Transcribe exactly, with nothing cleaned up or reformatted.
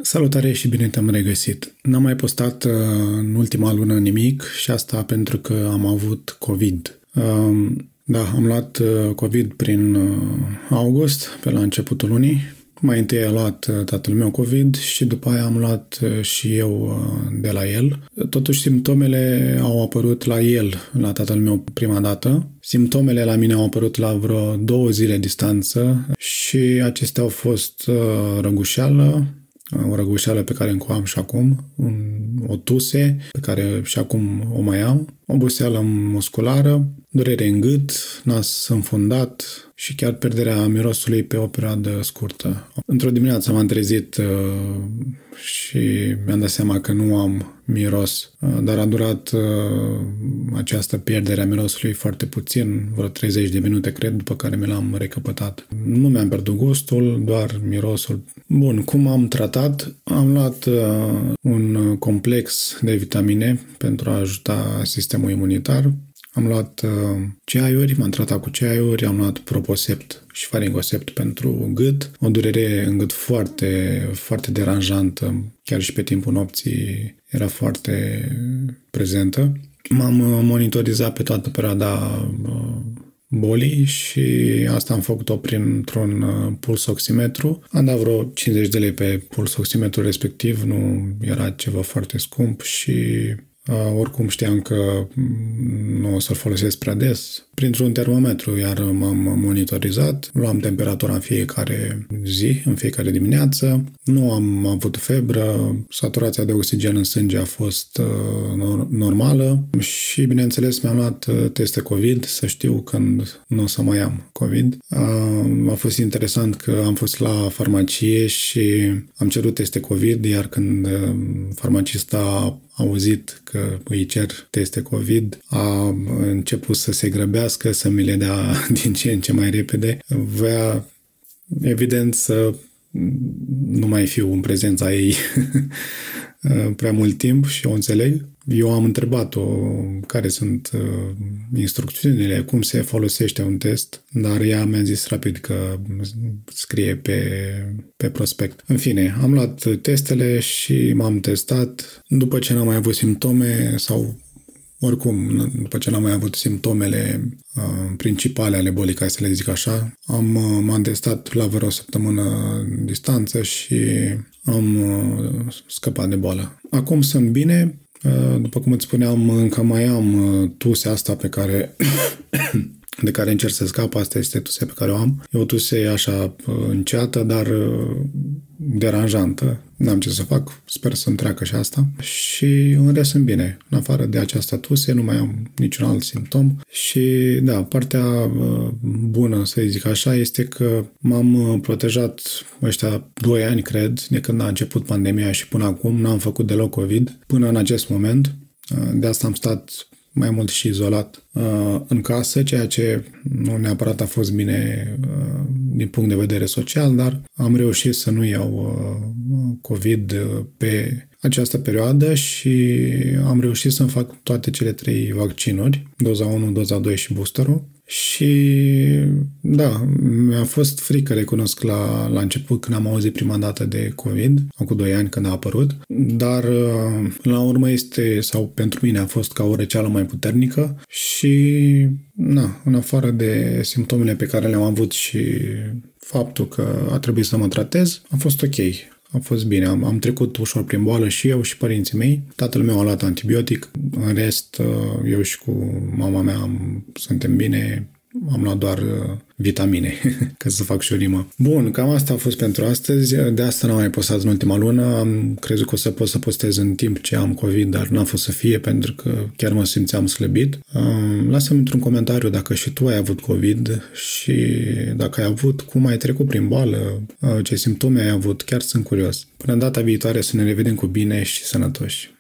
Salutare și bine te-am regăsit. N-am mai postat uh, în ultima lună nimic și asta pentru că am avut COVID. Uh, da, am luat uh, COVID prin uh, august, pe la începutul lunii. Mai întâi a luat uh, tatăl meu COVID și după aia am luat uh, și eu uh, de la el. Totuși simptomele au apărut la el, la tatăl meu prima dată. Simptomele la mine au apărut la vreo două zile distanță și acestea au fost uh, răgușeală, o răgușeală pe care încă o am și acum, o tuse pe care și acum o mai am, oboseală musculară, durere în gât, nas înfundat și chiar pierderea mirosului pe o perioadă scurtă. Într-o dimineață m-am trezit uh, și mi-am dat seama că nu am miros, uh, dar a durat uh, această pierdere a mirosului foarte puțin, vreo treizeci de minute, cred, după care mi l-am recăpătat. Nu mi-am pierdut gustul, doar mirosul. Bun, cum am tratat? Am luat uh, un complex de vitamine pentru a ajuta sistemul imunitar. Am luat uh, ceaiuri, m-am tratat cu ceaiuri, am luat Proposept și Faringosept pentru gât. O durere în gât foarte, foarte deranjantă, chiar și pe timpul nopții era foarte prezentă. M-am monitorizat pe toată perioada uh, bolii și asta am făcut-o printr-un puls oximetru. Am dat vreo cincizeci de lei pe puls oximetru respectiv, nu era ceva foarte scump și uh, oricum știam că nu o să-l folosesc prea des. Printr-un termometru iar m-am monitorizat, luam temperatura în fiecare zi, în fiecare dimineață, nu am avut febră, saturația de oxigen în sânge a fost uh, normală și, bineînțeles, mi-am luat teste COVID să știu când nu o să mai am COVID. Uh, a fost interesant că am fost la farmacie și am cerut teste COVID, iar când uh, farmacista a auzit că îi cer teste COVID, a început să se grăbească, să mi le dea din ce în ce mai repede. Voia, evident, să nu mai fiu în prezența ei prea mult timp și o înțeleg. Eu am întrebat-o care sunt uh, instrucțiunile, cum se folosește un test, dar ea mi-a zis rapid că scrie pe, pe prospect. În fine, am luat testele și m-am testat. După ce n-am mai avut simptome sau oricum, după ce n-am mai avut simptomele uh, principale ale bolii, ca să le zic așa, am, uh, m-am testat la vreo săptămână distanță și am uh, scăpat de boală. Acum sunt bine. După cum îți spuneam, încă mai am tusea asta pe care, de care încerc să scap. Asta este tusea pe care o am. E o tuse așa înceată, dar deranjantă. N-am ce să fac. Sper să-mi treacă și asta. Și în rest sunt bine. În afară de această tuse, nu mai am niciun alt simptom. Și da, partea bună, să zic așa, este că m-am protejat ăștia doi ani, cred, de când a început pandemia și până acum n-am făcut deloc COVID. Până în acest moment. De asta am stat mai mult și izolat uh, în casă, ceea ce nu neapărat a fost bine uh, din punct de vedere social, dar am reușit să nu iau uh, COVID pe această perioadă și am reușit să-mi fac toate cele trei vaccinuri, doza unu, doza doi și boosterul. Și da, mi-a fost frică, recunosc, la, la început când am auzit prima dată de COVID, acum doi ani când a apărut, dar la urmă este, sau pentru mine a fost ca o răceală mai puternică și na, în afară de simptomele pe care le-am avut și faptul că a trebuit să mă tratez, a fost ok. A fost bine, am, am trecut ușor prin boală și eu și părinții mei. Tatăl meu a luat antibiotic, în rest eu și cu mama mea am, suntem bine, am luat doar uh, vitamine, ca să fac și o rimă. Bun, cam asta a fost pentru astăzi, de asta n-am mai postat în ultima lună, am crezut că o să pot să postez în timp ce am COVID, dar n-a fost să fie pentru că chiar mă simțeam slăbit. Uh, lasă-mi într-un comentariu dacă și tu ai avut COVID și dacă ai avut, cum ai trecut prin boală, uh, ce simptome ai avut, chiar sunt curios. Până data viitoare să ne revedem cu bine și sănătoși.